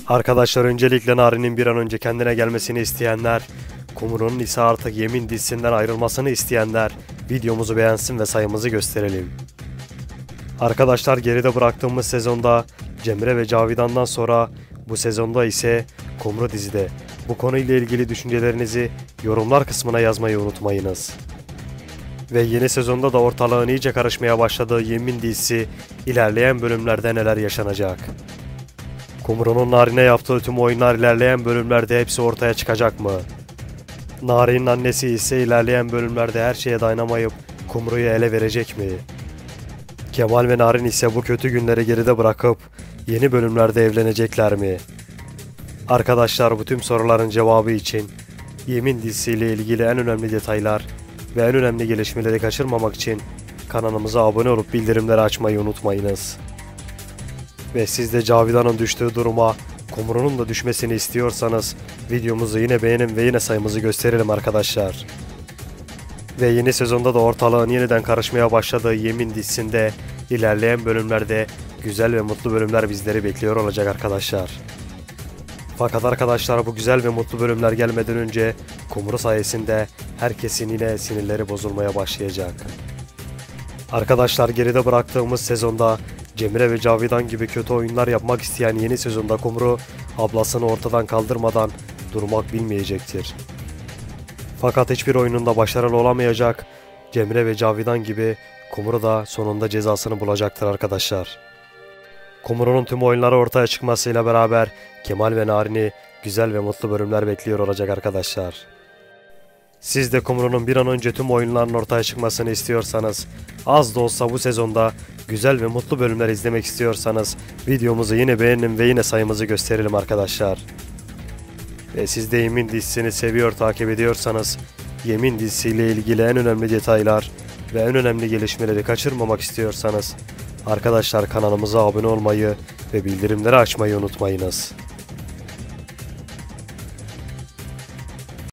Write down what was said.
Arkadaşlar öncelikle Nari'nin bir an önce kendine gelmesini isteyenler, Kumru'nun ise artık Yemin dizisinden ayrılmasını isteyenler videomuzu beğensin ve sayımızı gösterelim. Arkadaşlar geride bıraktığımız sezonda Cemre ve Cavidan'dan sonra bu sezonda ise Kumru dizide. Bu konuyla ilgili düşüncelerinizi yorumlar kısmına yazmayı unutmayınız. Ve yeni sezonda da ortalığın iyice karışmaya başladığı Yemin dizisi ilerleyen bölümlerde neler yaşanacak? Kumru'nun Narin'e yaptığı tüm oyunlar ilerleyen bölümlerde hepsi ortaya çıkacak mı? Narin'in annesi ise ilerleyen bölümlerde her şeye dayanamayıp Kumru'yu ele verecek mi? Kemal ve Narin ise bu kötü günleri geride bırakıp yeni bölümlerde evlenecekler mi? Arkadaşlar bu tüm soruların cevabı için Yemin dizisiyle ilgili en önemli detaylar ve en önemli gelişmeleri kaçırmamak için kanalımıza abone olup bildirimleri açmayı unutmayınız. Ve siz de Cavidan'ın düştüğü duruma Kumru'nun da düşmesini istiyorsanız videomuzu yine beğenin ve yine sayımızı gösterelim arkadaşlar. Ve yeni sezonda da ortalığın yeniden karışmaya başladığı Yemin dizisinde ilerleyen bölümlerde güzel ve mutlu bölümler bizleri bekliyor olacak arkadaşlar. Fakat arkadaşlar bu güzel ve mutlu bölümler gelmeden önce Kumru sayesinde herkesin yine sinirleri bozulmaya başlayacak. Arkadaşlar geride bıraktığımız sezonda Cemre ve Cavidan gibi kötü oyunlar yapmak isteyen yeni sezonda Kumru ablasını ortadan kaldırmadan durmak bilmeyecektir. Fakat hiçbir oyununda başarılı olamayacak Cemre ve Cavidan gibi Kumru da sonunda cezasını bulacaktır arkadaşlar. Kumru'nun tüm oyunları ortaya çıkmasıyla beraber Kemal ve Narin'i güzel ve mutlu bölümler bekliyor olacak arkadaşlar. Siz de Kumru'nun bir an önce tüm oyunların ortaya çıkmasını istiyorsanız, az da olsa bu sezonda güzel ve mutlu bölümler izlemek istiyorsanız videomuzu yine beğenin ve yine sayımızı gösterelim arkadaşlar. Ve siz de Yemin dizisini seviyor takip ediyorsanız Yemin dizisiyle ilgili en önemli detaylar ve en önemli gelişmeleri kaçırmamak istiyorsanız arkadaşlar kanalımıza abone olmayı ve bildirimleri açmayı unutmayınız.